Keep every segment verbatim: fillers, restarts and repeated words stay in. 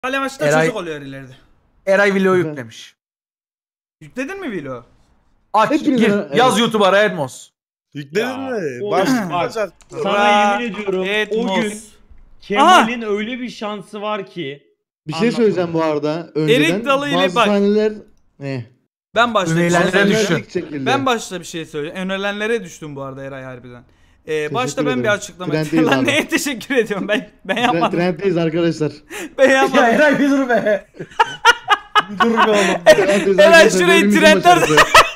Kale maçta Eray... çocuk oluyor ileride. Eray vlog yüklemiş. Yükledin mi vlog? Aç Hepiniz gir evet. Yaz YouTube'a Redmos. Yükledin mi? o- Baş, bak, sana yemin ediyorum o gün Kemal'in öyle bir şansı var ki. Bir şey söyleyeceğim bu arada. Önceden Erik Dalı ile bazı bak. sahneler... Ne? Ben başta bir şey Ünlülerden söyleyeyim. düşün. Ben başta bir şey söyleyeyim. Önerilenlere düştüm bu arada Eray harbiden. Ee, başta ben ederim. bir açıklama Trenddeyiz Lan abi. neye teşekkür ediyorum ben ben yapmadım. Trenddeyiz arkadaşlar. Ben yapmadım. Ya Eray bir dur be. Bir dur be oğlum. Trenddeyiz Eray arkadaşlar, şurayı bölümümüzün trendler başarısı.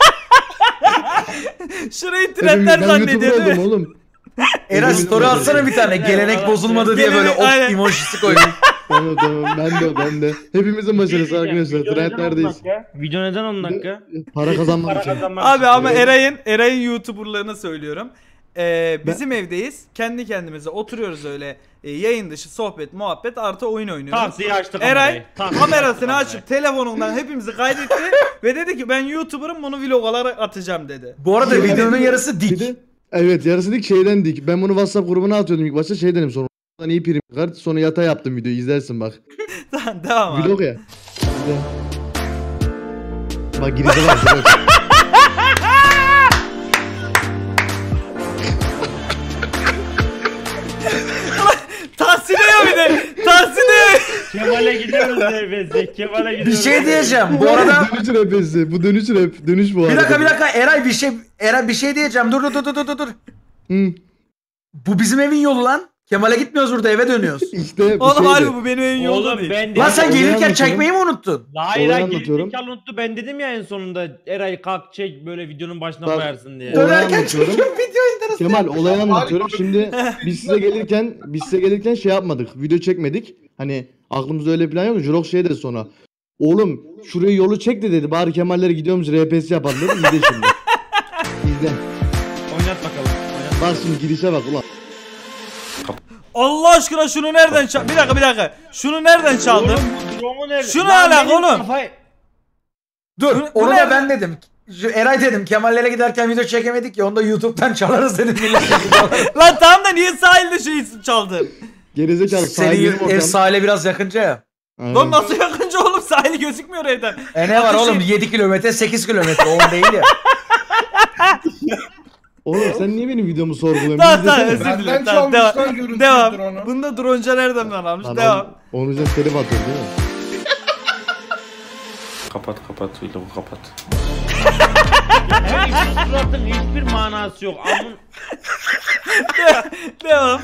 Şurayı Hepimiz- trendler ben zannediyor YouTuber değil oldum mi? oğlum. Eray Hepimizin story başarısı. atsana bir tane. Gelenek bozulmadı diye böyle Gelenek, aynen. ok emojisi koydum. Tamam tamam ben de ben de. Hepimizin başarısı arkadaşlar. Video neden on Trendlerdeyiz. dakika? Video neden on dakika? Para kazanmak Para için. kazanmak Abi için. ama Eray'ın Eray'ın YouTuber'larını söylüyorum. Ee, bizim evdeyiz. Kendi kendimize oturuyoruz öyle. E, yayın dışı sohbet, muhabbet artı oyun oynuyoruz. Tak diye açtı Eray kamerayı. Tak diye kamerasını açtı açıp telefonundan hepimizi kaydetti ve dedi ki ben YouTuber'ım bunu vlog olarak atacağım dedi. Bu arada videonun yarısı Bir dik. de evet yarısı dik şeyden dik. Ben bunu WhatsApp grubuna atıyordum ilk başta şey dedim sonra. Ondan iyi prim kart sonra yata yaptım videoyu izlersin bak. Tamam devam abi. Vlog ya. İzle. Bak girişe bak. bak. Tahsin'e bir de. Tahsin'e. Kemal'e gidiyoruz nefesi. Kemal'e Bir gidiyoruz. şey diyeceğim. Bu arada Dönüş rapesi. Bu dönüş rap. Dönüş bu bir arada. dakika bir dakika Eray bir şey Eray bir şey diyeceğim. Dur dur dur dur dur dur. Hı. Bu bizim evin yolu lan. Kemal'e gitmiyoruz burada eve dönüyoruz. İşte bir Oğlum şeydi. harbi bu benim evim yolda Oğlum değil. ben de... Lan sen Olayı gelirken anlatıyorum. çekmeyi mi unuttun? Hayır Olayı hayır anlatıyorum. gerizekalı unuttu. Ben dedim ya en sonunda Eray kalk çek böyle videonun başına Bak, koyarsın diye. Olayı Dönerken anlatıyorum. çekiyorum video internet. Kemal olayı anlatıyorum. Şimdi biz size gelirken biz size gelirken şey yapmadık. Video çekmedik. Hani aklımızda öyle plan yok. Jurok şey dedi sonra. Oğlum şuraya yolu çek de dedi. Bari Kemal'lere gidiyormuş R P S yapalım dedi. İzle şimdi. İzle. Oynat bakalım. Oynat. Bak şimdi girişe bak ulan. Allah aşkına şunu nereden çal? Bir dakika bir dakika. Şunu nereden çaldın? Oğlum bu drone'u nerede? Şunu Lan alak benim oğlum. kafayı- Dur Bu- bu onu ne? da ben dedim. Şu Eray dedim Kemal'lere giderken video çekemedik ya onu da YouTube'dan çalarız dedim millet. Lan tamam da niye sahilde şey çaldın? Gerizekalı Senin sahil ev ortam. sahile biraz yakınca ya. Aynen. Lan nasıl yakınca oğlum sahili gözükmüyor evden. E ne var Ateşi- oğlum yedi kilometre sekiz kilometre on değil ya. Oğlum sen niye benim videomu sorguluyorsun? Tamam Bir tamam izlesene. özür dilerim. Benden Tamam, çalmışlar devam. görüntüyü Devam. drone'u. Bunda dronca nereden almış? Lan Devam. oğlum, onun üzerine telif atıyor değil mi? Kapat kapat vlogu kapat. Ya hiç suratın hiçbir manası yok. Amın Devam.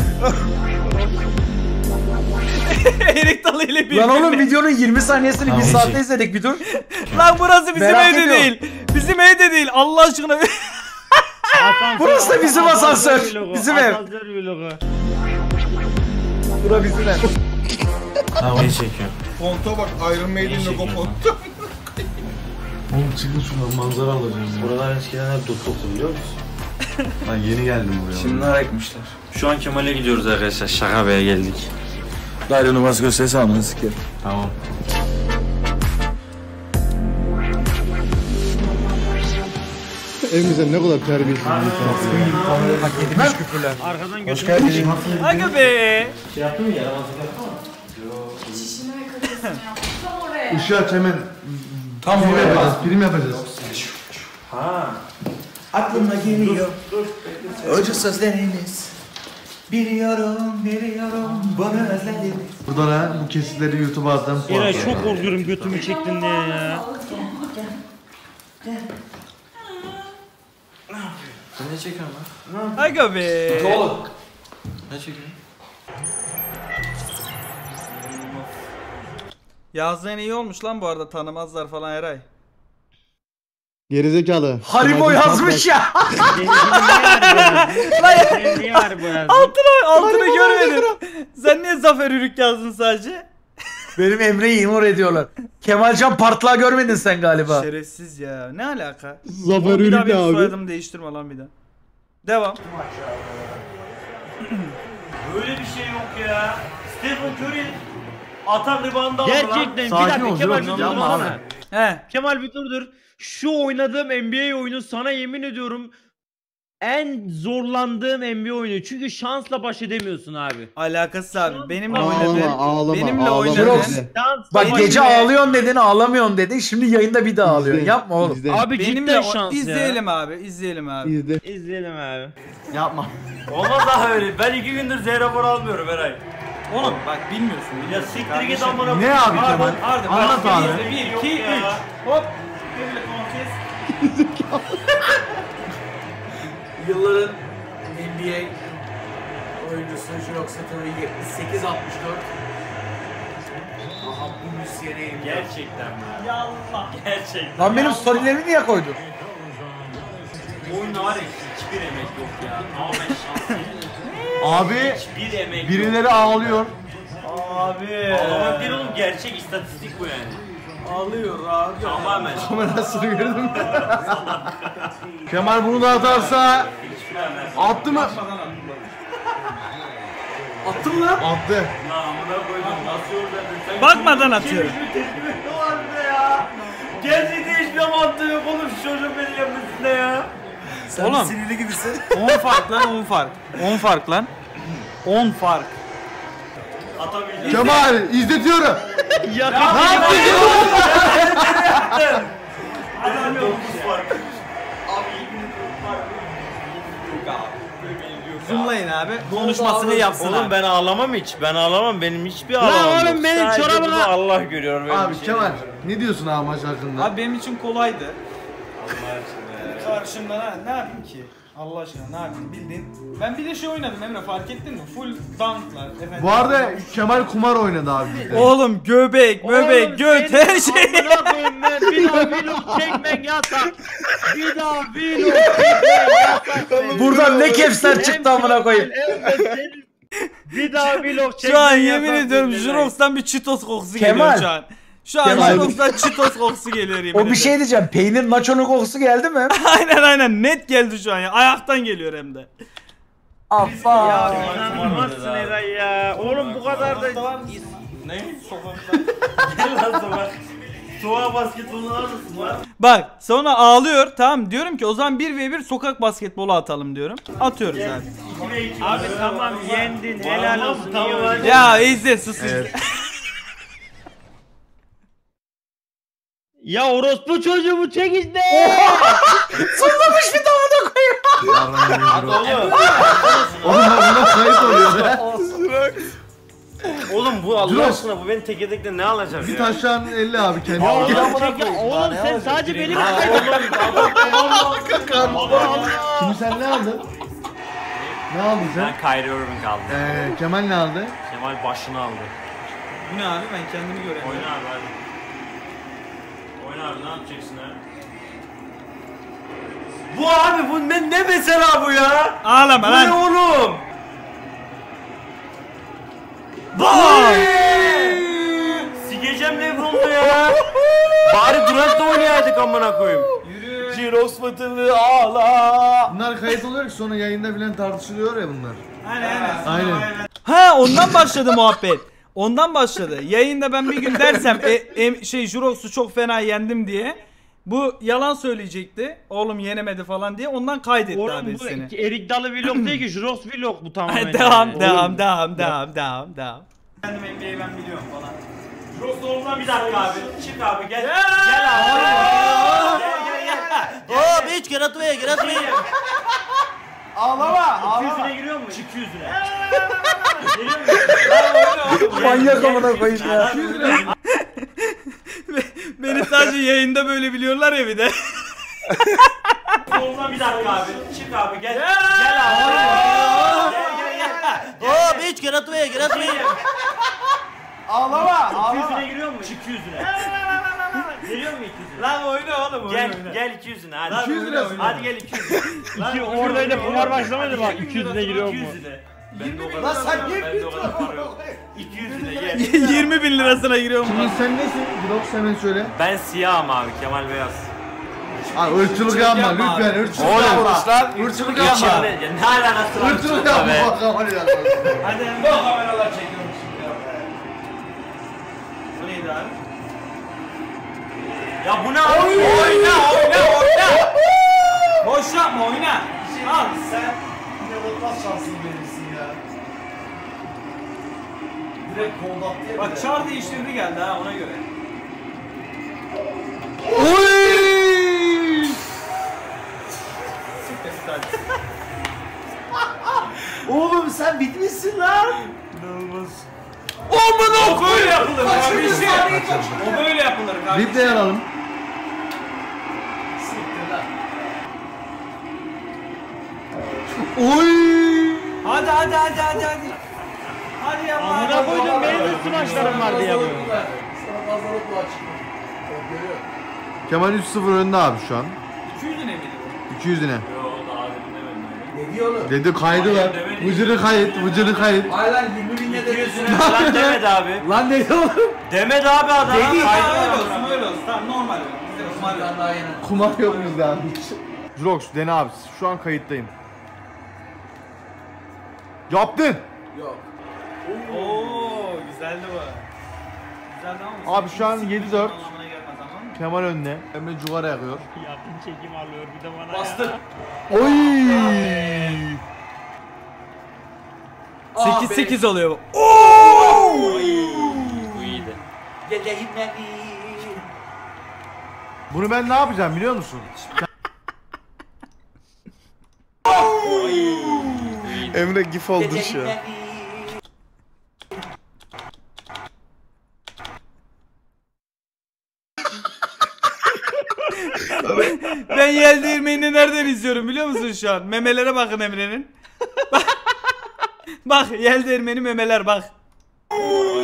Erik Dalı ile bir. Lan oğlum videonun yirmi saniyesini bir saatte izledik bir dur. Lan burası bizim Merak evde ediyorum. değil. Bizim evde değil. Allah aşkına. asansör. Burası da bizim asansör. vlogu, Bizim ev. Asansör vlogu. Bura bizim ev. Ne çekiyorsun? Fonta bak Iron Maiden logo font. Oğlum çıkın şuradan manzara alacağım ya. Buralar eskiden hep dutuldu biliyor musun? Ben yeni geldim buraya. Şimdi nereye ekmişler? Şu an Kemal'e gidiyoruz arkadaşlar. Şaka Bey'e geldik. Daire numarası gösterisi almanı sikerim. Tamam. Evimizde ne kadar terbiyesiz bir insan. Hak edilmiş küfürler. Arkadan götür. Aga be. Işığı aç hemen. Tam Prim oraya yapacağız. Prim yapacağız. Aklıma geliyor. Ucu sözleriniz. Biliyorum, biliyorum. Bunu özledim. Buradan ha bu kesitleri YouTube'a atacağım. puan Eray var. çok korkuyorum götümü çektin diye ya. Sen ne çekiyorsun lan? Aga be. Ne çekiyorsun? Yazdığın iyi olmuş lan bu arada tanımazlar falan Eray. Gerizekalı. Haribo Kemal'cim yazmış ya. Senin niye var bu yazdın? Altını altını görmedim. Sen niye Zafer Ürük yazdın sadece? Benim Emre'yi ignore ediyorlar. Kemalcan Partla görmedin sen galiba. Şerefsiz ya. Ne alaka? Zafer Oğlum bir daha Ürük ne benim abi? soyadımı değiştirme lan bir daha. Devam. Böyle bir şey yok ya. Stephen Curry atak ribandı aldı Gerçekten bir Sakin dakika ol, Kemal yok, bir dur yapma dursana. He. Kemal bir dur dur. Şu oynadığım N B A oyunu sana yemin ediyorum en zorlandığım N B A oyunu. Çünkü şansla baş edemiyorsun abi. Alakası abi. Benimle Ağlama, oynadın. ağlama, Benimle ağlama. oynadın. İzle. Şansla Bak baş gece edemiyorsun. ağlıyorsun dedin, ağlamıyorsun dedin. Şimdi yayında bir daha ağlıyorsun. İzle, Yapma oğlum. izle, Abi Benimle cidden o- şans ya. izleyelim abi. İzleyelim abi. izle. İzleyelim abi. Yapma. Olmaz daha öyle. Ben iki gündür Z rapor almıyorum Eray. Oğlum bak bilmiyorsun. Ya siktir git amına. Ne abi Kemal? Arda Anlat abi. bir, iki, üç. Hop. Böyle kontes. Yılların N B A oyuncusu Jirox Satoru yetmiş sekiz altmış dört. Aha bu müzisyeni Gerçekten mi? Yallah. Gerçekten. Lan benim storylerimi niye koydun? Oyunda var ya hiçbir emek yok ya. Tamamen şans değil. Abi Hiçbir emek yok. birileri ağlıyor. Abi. Ağlamak değil oğlum, gerçek istatistik bu yani. Ağlıyor abi. Tamamen. Kamerasını gördün mü? Kemal bunu da atarsa attı mı? attın lan. Attı. Lan amına koydum, nasıl oradan sen Bakmadan atıyorum. hiçbir tepki var bir de ya. Gerçekten hiçbir mantığı yok oğlum şu çocuğun benim yapmasında ya. Sen Oğlum. sinirli gibisin. on fark lan on fark. on fark lan. on fark. Atamayacağım. Kemal izletiyorum. Yakın. Ne yapıyorsun? Adam dokuz fark. Abi yemin ediyorum fark yok abi. Zoomlayın abi. Konuşmasını yapsın Oğlum abi. ben ağlamam hiç. Ben ağlamam. Benim hiçbir Lan ağlamam oğlum yok. benim Sadece çorabına- bunu Allah görüyor. Böyle Abi bir şey Kemal yok. ne diyorsun abi maç hakkında? Abi benim için kolaydı. Allah aşkına ya. Karşımda ne, ne yapayım ki? Allah aşkına ne yapayım bildiğin. Ben bir de şey oynadım Emre, fark ettin mi? Full dunklar. Efendim. Bu arada Kemal kumar oynadı abi bizde. Oğlum göbek, möbek, Oğlum göt senin her şey. amına koyayım ben. Bir daha vlog çekmen yasak. Bir daha vlog çekmen yasak. Buradan ne kefsler çıktı amına koyayım. Evet, senin- Bir daha vlog çekmen Şu an yasak. yemin ediyorum Eray. Jirox'tan bir Cheetos kokusu Kemal. geliyor şu an. Şu an Kemal. Jirox'tan Cheetos kokusu geliyor yemin O bir ederim. şey diyeceğim. Peynir nacho'nun kokusu geldi mi? Aynen aynen net geldi şu an ya. Ayaktan geliyor hem de. Affa. Ya inanılmazsın Eray ya. Oğlum bu kadar da... Ne? Sokakta. Gel lan sokak. Soğuğa basketbolu alır mısın lan? Bak sonra ağlıyor, tamam, diyorum ki o zaman bir ve bir sokak basketbolu atalım diyorum. Atıyoruz abi. iki ve iki. Abi tamam yendin helal olsun. iyi Tamam, oynadın. Ya izle sus izle. Ya orospu çocuğu bu çek işte. Sunmamış bir daha da koyayım. Oğlum. Oğlum buna kayıt oluyor be. Oğlum bu Allah Dur. aşkına bu beni tek edekle ne alacak Bir ya? taşların elli abi kendi. Ya Gel. oğlum çek ya. Oğlum sen sadece benim Şimdi sen ne aldın? Ne aldın sen? Ben Kyrie Irving aldım. Ee, Kemal ne aldı? Kemal başını aldı. Bu ne abi, ben kendimi göremiyorum. Oyna abi hadi. Oyna abi, ne yapacaksın ha? Bu abi bu ne, ne mesela bu ya? Ağlama Bu ne lan. oğlum? Vay! Sikeceğim Lebron'u ya. Bari Durant'la oynayaydık amına koyayım. Yürü. Jirox batılı ağla. Bunlar kayıt oluyor ki sonra yayında filan tartışılıyor ya bunlar. Aynen aynen. Aynen. Ha ondan başladı muhabbet. Ondan başladı. Yayında ben bir gün dersem e, e, şey Jirox'u çok fena yendim diye. Bu yalan söyleyecekti. Oğlum yenemedi falan diye. Ondan kaydetti abi Oğlum bu seni. Erik Dalı vlog değil ki Jirox vlog bu tamamen. devam, yani. devam, devam, devam, devam, devam. Kendim N B A'yi ben biliyorum falan. Jirox doğrudan bir dakika abi. Çık abi gel. Gel abi. Gel gel gel. Hop hiç get out the way, get out the way. Ağlama. iki yüzüne giriyor mu? iki yüzüne. Manyak amına koyayım ya. Beni sadece yayında böyle biliyorlar ya bir de. Doğrudan bir dakika abi. Çık abi gel. Gel abi. Gel gel gel. Hop hiç get out the way, get out the way. Ağlama. iki yüzüne giriyor mu? iki yüzüne. Geliyor mu iki yüzüne? Lan oyna oğlum oyna. Gel oyna. gel iki yüzüne hadi. iki yüz lira oyna. Hadi gel iki yüzüne. İki orada öyle kumar başlamadı bak. iki yüzüne giriyor mu? iki yüzüne. Bende o kadar. Lan sen Bende o kadar para yok. iki yüzüne gel. yirmi bin lirasına giriyorum. Şimdi sen nesin? Drox hemen söyle. Ben siyahım abi, Kemal beyaz. Abi ırkçılık yapma yapma lütfen abi. ırkçılık Oğlum, yapma. Irkçılık yapma. İçimde ya ne alakası var? Irkçılık yapma. be? Bak Kemal ya. Hadi Emre. Kameralar çekiyorum şimdi ya. Bu neydi abi? Ya bu ne abi? Oyna oyna oyna. Boş yapma oyna. Al. Sen inanılmaz şanslı verirsin ya. Direkt kol attı ya. Bak çar değiştirdi geldi ha ona göre. Oy! Oğlum sen bitmişsin lan. O böyle yapılır kardeşim. O böyle yapılır kardeşim. Replay alalım. Siktir lan. Oy! Hadi hadi hadi hadi hadi. Hadi ya. Amına koydum benim de smaçlarım var diye yapıyor. Sana fazlalık var çıkma. Görüyor. Kemal üç sıfır önde abi şu an. iki yüz lira mıydı? iki yüz lira. Ne diyor oğlum? Dedi kaydı lan. Vıcırı kayıt, vıcırı kayıt. Hayır lan yirmi bin ne dedi? Lan demedi abi. Lan ne oğlum? Demedi abi adam. Dedi ya Kaydı öyle var. olsun öyle olsun. Tamam normal öyle. Biz de normal öyle. Daha yeni. Kumar yok bizde abi hiç. Jurox dene abi. Şu an kayıttayım. Yaptın. Yok. Oo güzeldi bu. Güzeldi ama. Abi şu an yedi dört. Anlamına gelmez ama. Kemal önde. Emre Cugara yakıyor. Yaptın çekim alıyor bir de bana Bastır. ya. Oy! sekiz sekiz oluyor bu. Bu iyiydi. Geleyim beni. Bunu ben ne yapacağım biliyor musun? Emre gif oldu şu an. Ben yel değirmenini nereden izliyorum biliyor musun şu an? Memelere bakın Emre'nin. Bak, bak yel değirmeni memeler bak. Bu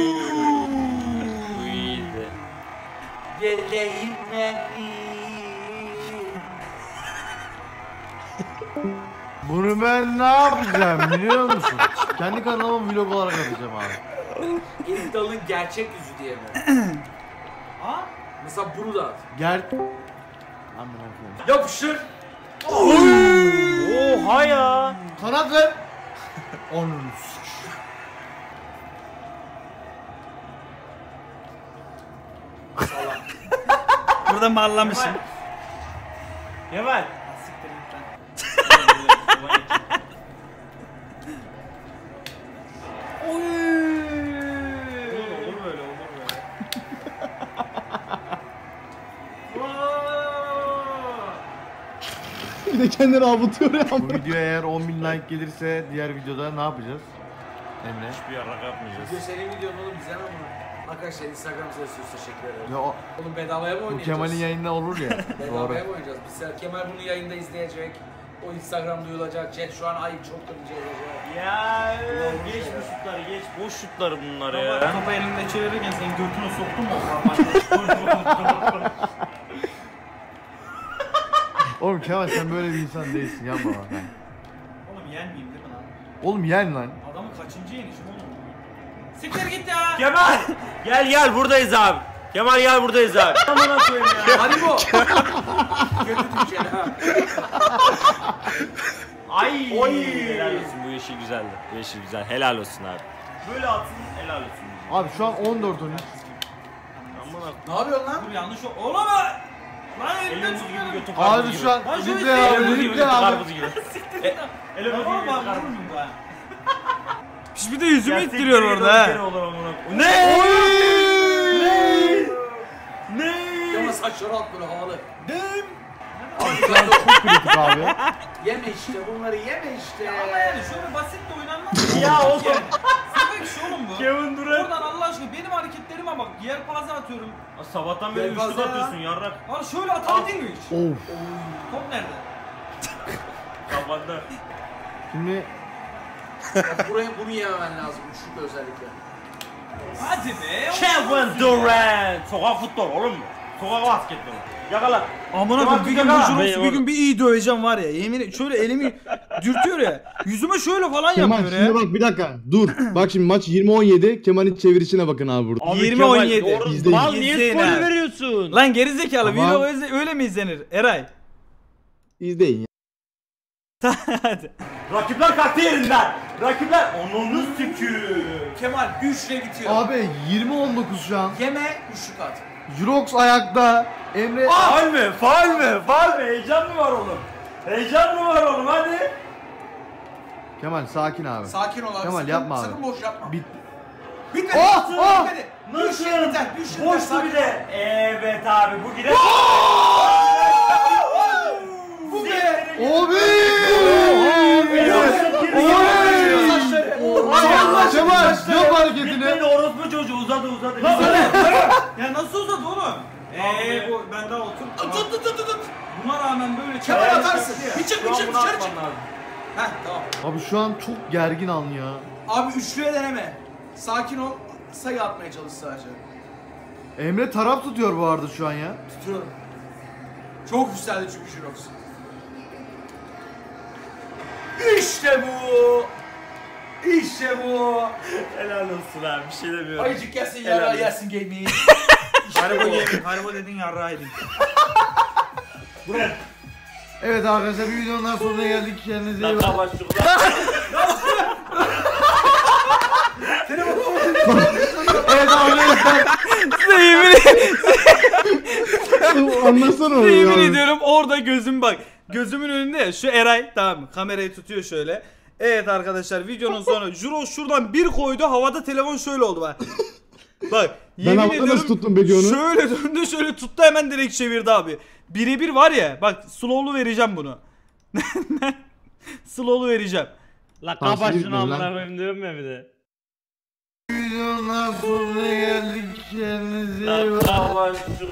iyiydi. Geleyim beni. Bunu ben ne yapacağım biliyor musun? Kendi kanalıma vlog olarak atacağım abi. İddialın gerçek yüzü diye mi? Ha? Mesela bunu da at. Gel. Yapıştır. Oha ya. Kanat ver. Onun. Burada mallamışım. Kemal. Olur böyle olur böyle. Bir de kendini avutuyor ya. Bu video eğer on bin like gelirse diğer videoda ne yapacağız? Emre. Hiçbir yarak yapmayacağız. Video senin videon oğlum bize ne bunu? Arkadaşlar Instagram sesiniz teşekkür ederim. Ya o, Oğlum bedavaya mı bu oynayacağız? Kemal'in yayında olur ya. Doğru. Bedavaya mı oynayacağız? Biz Kemal bunu yayında izleyecek. O Instagram duyulacak. Chat şu an ayıp çok kırıcı olacak. Ya geç bu şutları geç. Boş şutları bunlar ya. Topu elinde çevirirken senin götüne soktun mu? Oğlum Kemal sen böyle bir insan değilsin yapma bak. Oğlum yenmeyeyim değil mi lan? Oğlum yen lan. Adamın kaçıncı yenişim oğlum? Siktir git ya! Kemal gel gel buradayız abi. Kemal gel buradayız abi. Amına koyayım ya. Hadi bu. Kötü Türkçeli ha. Ay. Oy. Helal olsun bu yeşil güzeldi. Bu yeşil güzel. Helal olsun abi. Böyle atsın helal olsun. Abi şu an on dört on üç. Amına Ne yapıyorsun lan? Dur yanlış o. Oğlum lan! Lan elimden Elin buz gibi tutuyorum. götü Abi karpuz şu an Lan şu replay isteği- abi Elin buz gibi götü replay abi. karpuz gibi. Elin buz gibi Tamam götü abi karpuz vurur gibi. muyum ben? Bir de yüzümü Ya ittiriyor siktir orada git, ha. olur amına koyayım. Ne? Ne? Ne? Ama saçları at böyle havalı. Çok kritik abi. Yeme işte bunları yeme işte. Ama yani şöyle basit de oynanmaz. Ya oğlum. Sıfır iş oğlum bu. Kevin Durant. Oradan Allah aşkına benim hareketlerime bak. Yelpaze atıyorum. Sabahtan beri Yelpaze üçlük ya. atıyorsun yarrak. Lan şöyle atabildin mi hiç? Of. Top nerede? Sabahtan. Şimdi Bak buraya bunu yememen lazım. Üçlük özellikle. Hadi be. Kevin Durant. Sokak futbol oğlum. Sokak basketbolu. Yakala. Amına koyayım bir gün bu Jurox bir gün bir iyi döveceğim var ya. Yemin ederim şöyle elimi dürtüyor ya. Yüzüme şöyle falan Kemal yapıyor şimdi ya. bak bir dakika dur. Bak şimdi maç yirmi on yedi. Kemal'in çevirisine bakın abi burada. Abi yirmi Kemal, on yedi. doğru. İzleyin. Mal niye İzleyin spoiler abi. veriyorsun? Lan gerizekalı Tamam. video öyle, öyle mi izlenir? Eray. İzleyin ya. Hadi. Rakipler kalktı yerinden. Rakipler onunu sükü. Kemal güçle bitiyor. Abi yirmi on dokuz şu an. Yeme üçlük at. Jurox ayakta. Emre Faal mi? Faal mi? Faal mi? Heyecan mı var oğlum? Heyecan mı var oğlum hadi. Kemal sakin abi. Sakin ol abi. Kemal, sakın, yapma abi. sakın boş yapma. Bit Bitmedi. Oh, oh! Bitmedi. Nasıl? Bir şey biter. Bir şey biter. Boştu Sakin bir ol. de. Evet abi bu gider. Bu be. Abi! Allah Kemal yap hareketini. Gitmedi orospu çocuğu uzadı uzadı. Ya nasıl uzadı oğlum? Eee bu ben daha otur. Tut tut tut tut. Buna rağmen böyle Kemal çabuk- atarsın. Bir çık bir çık dışarı çık. Heh tamam. Abi şu an çok gergin an ya. Abi üçlüye deneme. Sakin ol. Sayı atmaya çalış sadece. Emre taraf tutuyor bu arada şu an ya. Tutuyorum. Çok yükseldi çünkü Jirox. İşte bu. İşte bu. Helal olsun abi bir şey demiyorum. Ayıcık gelsin Helal yara olsun. yersin gaming. Haribo yedin, haribo dedin yarrağı yedin. Evet arkadaşlar bir videonun daha sonuna geldik. Kendinize iyi bakın. Dakika başlıyor. Evet arkadaşlar. Size yemin, Anlasana onu yemin ya. ediyorum orada gözüm bak. Gözümün önünde ya şu Eray tamam mı? Kamerayı tutuyor şöyle. Evet arkadaşlar videonun sonu Juro şuradan bir koydu havada telefon şöyle oldu bak. Bak Ben yemin havada ediyorum nasıl tuttum peki onu? şöyle döndü şöyle tuttu hemen direkt çevirdi abi. Birebir var ya bak slow'lu vereceğim bunu. Slow'lu vereceğim. La Tamam, kapat şimdi şunu bitmedi lan. amına koyayım diyorum ya bir de. Videonun daha sonuna geldik. Kendinize iyi bakın. Dakika başlıyor.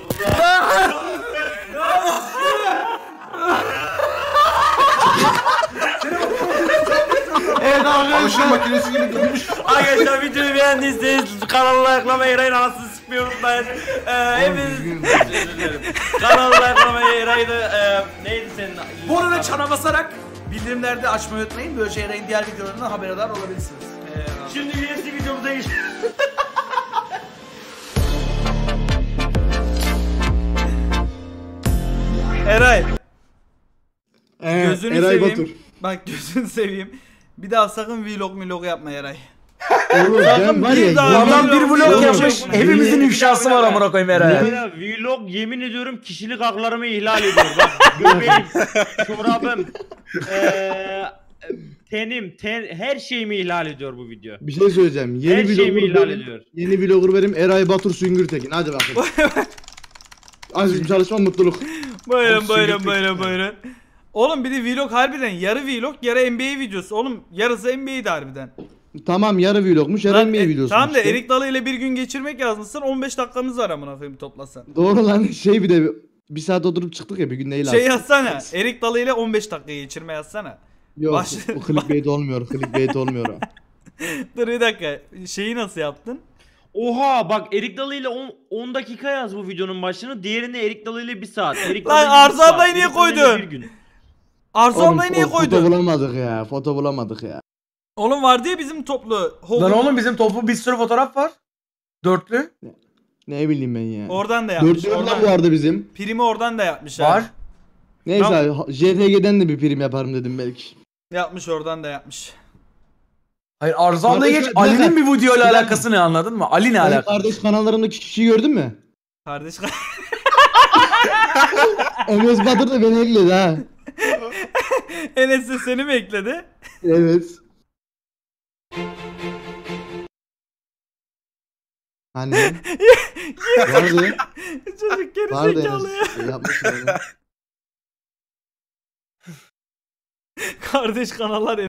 Evet arkadaşlar. makinesi gibi dönmüş. Arkadaşlar videoyu beğendiyseniz kanala like'lamayı, Eray'ın anasını sıkmayı unutmayın. Ee, hepiniz özür dilerim. Kanala like'lamayı, Eray'ı da e, neydi senin? Bu arada çana basarak bildirimlerde açmayı unutmayın. Böylece Eray'ın diğer videolarından haberdar olabilirsiniz. Şimdi U F C videomuza geç. Eray Ee, gözünü Eray seveyim. Batur. Bak gözünü seveyim. Bir daha sakın vlog milog yapma Eray. Oğlum ben var bir ya. daha yemin- Adam bir vlog Oğlum, yapmış. oğlum, Hepimizin oğlum. ifşası var amına koyayım herhalde. Ya, vlog yemin ediyorum kişilik haklarımı ihlal ediyor. Bak göbeğim, çorabım, eee tenim, ten, her şeyimi ihlal ediyor bu video. Bir şey söyleyeceğim. Yeni Her şeyimi vlogger ihlal benim. ediyor. Yeni vlogger benim Eray Batur Süngürtekin. Hadi bakalım. Azıcık çalışma mutluluk. Buyurun Abi, buyurun sürükle buyurun gitme. buyurun. Oğlum bir de vlog harbiden yarı vlog yarı N B A videosu. Oğlum yarısı N B A'ydi harbiden. Tamam yarı vlogmuş, yarı Lan, N B A e, videosu. Tamam da işte. Erik Dalı ile bir gün geçirmek yazmışsın on beş dakikamız var amına koyayım toplasan. Doğru lan şey bir de bir saat oturup çıktık ya bir gün değil Şey yazsana Erik Dalı ile on beş dakika geçirme yazsana. Yok baş- o clickbait olmuyor, clickbait olmuyor o. Dur bir dakika şeyi nasıl yaptın? Oha bak Erik Dalı ile on dakika yaz bu videonun başını. Diğerini Erik Dalı ile bir saat. Erik Lan Dalı ile bir Arzu saat, ablayı niye Erik Dalı ile koydun? bir gün. Arzu Oğlum, ablayı niye o- Foto koydun? bulamadık ya, foto bulamadık ya. Oğlum vardı ya bizim toplu. Lan oğlum bizim toplu bir sürü fotoğraf var. Dörtlü. Ne bileyim ben ya. Oradan da yapmış. Dört yıldan Oradan, vardı bizim. primi oradan da yapmış Var. abi. Neyse Tamam. abi, J T G'den de bir prim yaparım dedim belki. Yapmış oradan da yapmış. Hayır Arzu abla'ya geç. Kardeşim, Ali'nin bir video ile bir dakika. alakası ne anladın mı? Ali ne Senin alakası? kardeş kanallarımdaki kişiyi gördün mü? Kardeş Enes Batur da beni ekledi ha. Enes de seni mi ekledi? Evet. Hani? Vardı. Çocuk geri Vardı zekalı ya. Enes. Yapmış onu. Kardeş kanallar